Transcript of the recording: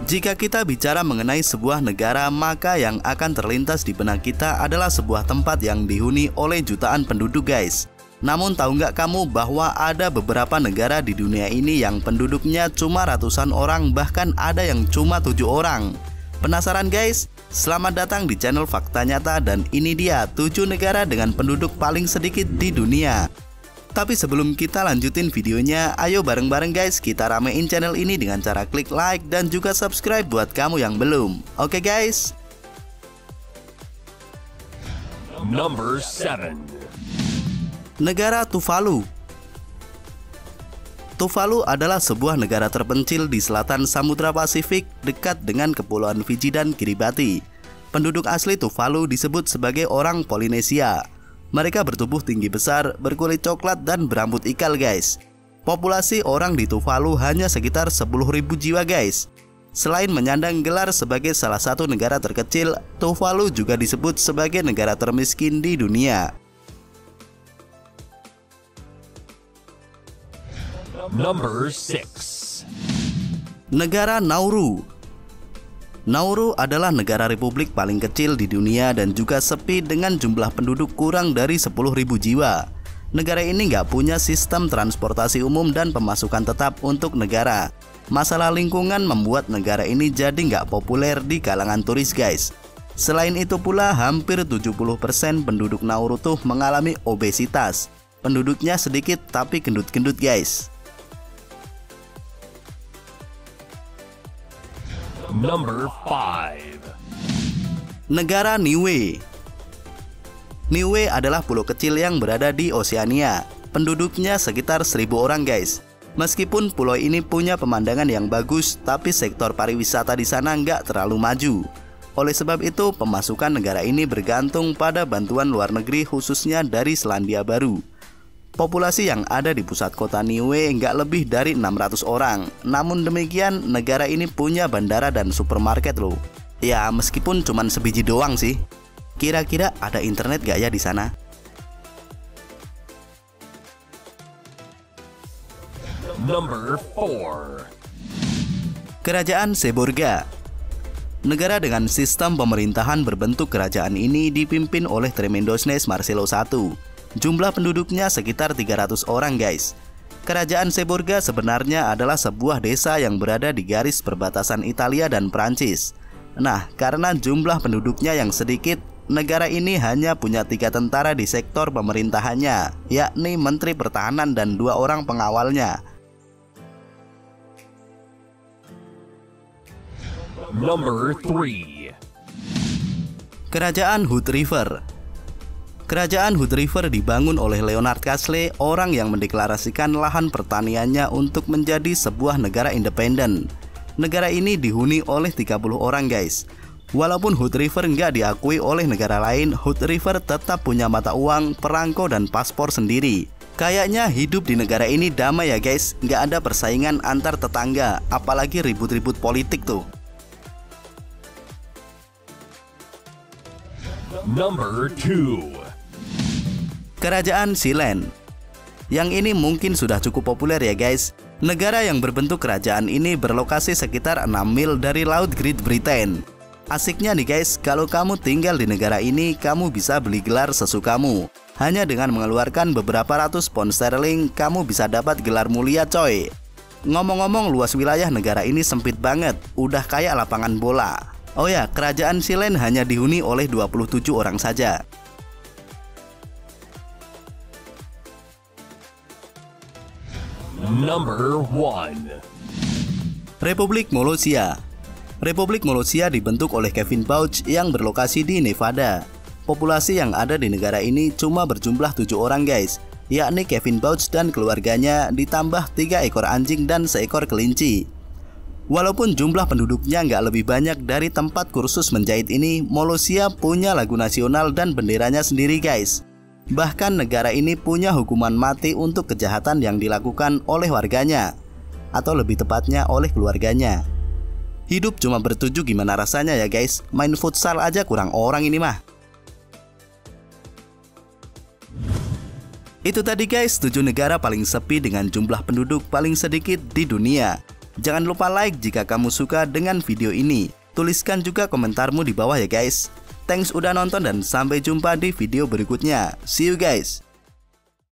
Jika kita bicara mengenai sebuah negara, maka yang akan terlintas di benak kita adalah sebuah tempat yang dihuni oleh jutaan penduduk guys. Namun tahu nggak kamu bahwa ada beberapa negara di dunia ini yang penduduknya cuma ratusan orang, bahkan ada yang cuma 7 orang. Penasaran guys? Selamat datang di channel Fakta Nyata, dan ini dia 7 negara dengan penduduk paling sedikit di dunia. Tapi sebelum kita lanjutin videonya, ayo bareng-bareng guys kita ramein channel ini dengan cara klik like dan juga subscribe buat kamu yang belum. Oke guys? Number 7. Negara Tuvalu. Tuvalu adalah sebuah negara terpencil di selatan Samudra Pasifik dekat dengan Kepulauan Fiji dan Kiribati. Penduduk asli Tuvalu disebut sebagai orang Polinesia. Mereka bertubuh tinggi besar, berkulit coklat, dan berambut ikal guys. Populasi orang di Tuvalu hanya sekitar 10.000 jiwa guys. Selain menyandang gelar sebagai salah satu negara terkecil, Tuvalu juga disebut sebagai negara termiskin di dunia. Number 6. Negara Nauru. Nauru adalah negara republik paling kecil di dunia dan juga sepi dengan jumlah penduduk kurang dari 10.000 jiwa. Negara ini nggak punya sistem transportasi umum dan pemasukan tetap untuk negara. Masalah lingkungan membuat negara ini jadi nggak populer di kalangan turis guys. Selain itu pula, hampir 70% penduduk Nauru tuh mengalami obesitas. Penduduknya sedikit tapi gendut-gendut guys. Number 5. Negara Niue. Niue adalah pulau kecil yang berada di Oseania. Penduduknya sekitar 1.000 orang guys. Meskipun pulau ini punya pemandangan yang bagus, tapi sektor pariwisata di sana nggak terlalu maju. Oleh sebab itu, pemasukan negara ini bergantung pada bantuan luar negeri, khususnya dari Selandia Baru. Populasi yang ada di pusat kota Niue nggak lebih dari 600 orang. Namun demikian, negara ini punya bandara dan supermarket loh. Ya, meskipun cuman sebiji doang sih. Kira-kira ada internet gak ya di sana? Number 4. Kerajaan Seborga. Negara dengan sistem pemerintahan berbentuk kerajaan ini dipimpin oleh Tremendosnes Marcelo I. Jumlah penduduknya sekitar 300 orang guys. Kerajaan Seborga sebenarnya adalah sebuah desa yang berada di garis perbatasan Italia dan Prancis. Nah, karena jumlah penduduknya yang sedikit, negara ini hanya punya 3 tentara di sektor pemerintahannya, yakni Menteri Pertahanan dan 2 orang pengawalnya. Number 3. Kerajaan Hood River. Kerajaan Hood River dibangun oleh Leonard Castle, orang yang mendeklarasikan lahan pertaniannya untuk menjadi sebuah negara independen. Negara ini dihuni oleh 30 orang guys. Walaupun Hood River nggak diakui oleh negara lain, Hood River tetap punya mata uang, perangko, dan paspor sendiri. Kayaknya hidup di negara ini damai ya guys, nggak ada persaingan antar tetangga, apalagi ribut-ribut politik tuh. Number 2. Kerajaan Sealand. Yang ini mungkin sudah cukup populer ya guys. Negara yang berbentuk kerajaan ini berlokasi sekitar 6 mil dari Laut Great Britain. Asiknya nih guys, kalau kamu tinggal di negara ini, kamu bisa beli gelar sesukamu. Hanya dengan mengeluarkan beberapa ratus pound sterling, kamu bisa dapat gelar mulia coy. Ngomong-ngomong, luas wilayah negara ini sempit banget, udah kayak lapangan bola. Oh ya, kerajaan Sealand hanya dihuni oleh 27 orang saja. Number 1. Republik Molossia. Republik Molossia dibentuk oleh Kevin Bauch yang berlokasi di Nevada. Populasi yang ada di negara ini cuma berjumlah 7 orang guys, yakni Kevin Bauch dan keluarganya ditambah 3 ekor anjing dan seekor kelinci. Walaupun jumlah penduduknya nggak lebih banyak dari tempat kursus menjahit ini, Molossia punya lagu nasional dan benderanya sendiri guys. Bahkan negara ini punya hukuman mati untuk kejahatan yang dilakukan oleh warganya, atau lebih tepatnya oleh keluarganya. Hidup cuma bertujuh gimana rasanya ya guys, main futsal aja kurang orang ini mah. Itu tadi guys 7 negara paling sepi dengan jumlah penduduk paling sedikit di dunia. Jangan lupa like jika kamu suka dengan video ini. Tuliskan juga komentarmu di bawah ya guys. Thanks udah nonton dan sampai jumpa di video berikutnya. See you guys.